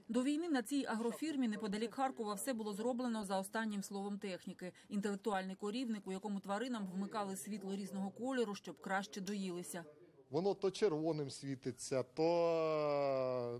До війни на цій агрофірмі неподалік Харкова все було зроблено за останнім словом техніки. Інтелектуальний корівник, у якому тваринам вмикали світло різного кольору, щоб краще доїлися. Воно то червоним світиться, то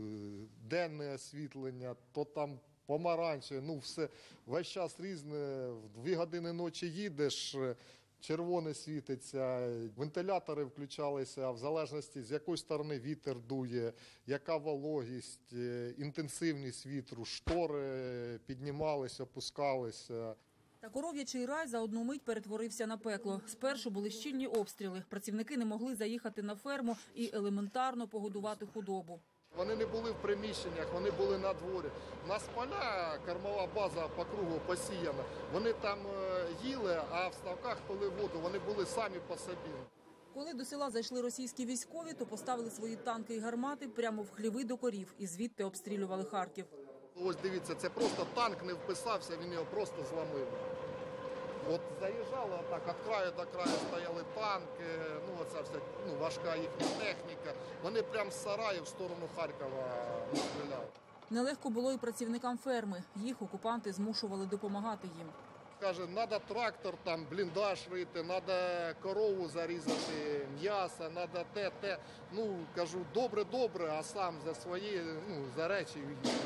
денне освітлення, то там помаранчеве, все. Весь час різне, в 2 години ночі їдеш, червоне світиться, вентилятори включалися в залежності, з якої сторони вітер дує, яка вологість, інтенсивність вітру, штори піднімалися, опускалися. Та коров'ячий рай за одну мить перетворився на пекло. Спершу були щільні обстріли. Працівники не могли заїхати на ферму і елементарно погодувати худобу. Вони не були в приміщеннях, вони були на дворі. У нас поля, кормова база по кругу посіяна. Вони там їли, а в ставках пили воду. Вони були самі по собі. Коли до села зайшли російські військові, то поставили свої танки і гармати прямо в хліви до корів і звідти обстрілювали Харків. Ось дивіться, це просто танк не вписався, він його просто зламив. От заїжджали отак, від краю до краю стояли танки, оця вся важка їхня техніка. Вони прямо з сараїв в сторону Харкова стріляли. Нелегко було і працівникам ферми. Їх окупанти змушували допомагати їм. Каже, треба трактор, там, бліндаж рити, треба корову зарізати, м'ясо, треба те. Кажу, добре, а сам за свої, за речі.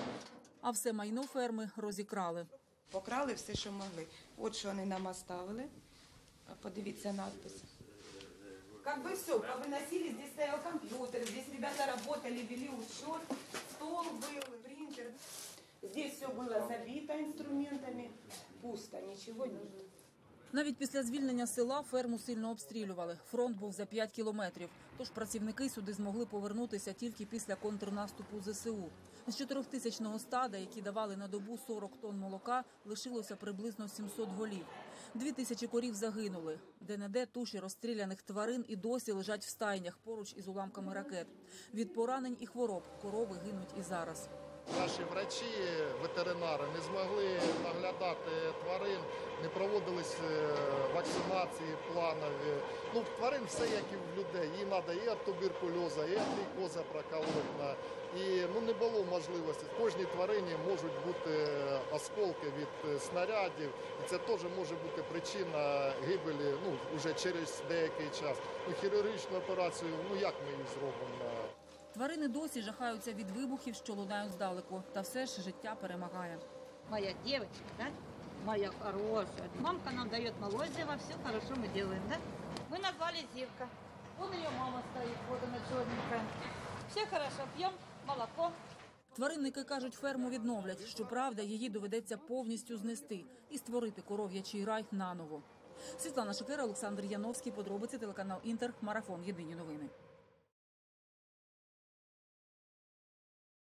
А все майно ферми розікрали. Покрали все, що могли. От що вони нам оставили. Подивіться надпис. Как бы все, повыносили, здесь стоял компьютер, здесь ребята работали, вели учет, стол был, принтер. Здесь все было забито инструментами, пусто, ничего нет. Навіть після звільнення села ферму сильно обстрілювали. Фронт був за 5 кілометрів. Тож працівники сюди змогли повернутися тільки після контрнаступу ЗСУ. З 4000-го стада, які давали на добу 40 тонн молока, лишилося приблизно 700 голів. 2000 корів загинули. Де-не-де туші розстріляних тварин і досі лежать в стайнях поруч із уламками ракет. Від поранень і хвороб корови гинуть і зараз. Наші врачі, ветеринари не змогли наглядати тварин, не проводились вакцинації планові. В тварин все як і в людей. Їм треба і від туберкульозу, і від лейкоза проколоть. І не було можливості. В кожній тварині можуть бути осколки від снарядів. І це теж може бути причина гибелі вже через деякий час. Хірургічну операцію, як ми її зробимо? Тварини досі жахаються від вибухів, що лунають здалеку. Та все ж життя перемагає. Моя девочка, да? Моя хорошая. Мамка нам дает молозиво, все хорошо мы делаем, да? Мы назвали Зирка. Вон ее мама стоит, вот она черненькая. Все хорошо, пьем молоко. Тваринники кажуть, ферму відновлять. Щоправда, її доведеться повністю знести і створити коров'ячий рай наново. Світлана Шикера, Олександр Яновський. Подробиці, телеканал Інтер. Марафон. Єдині новини.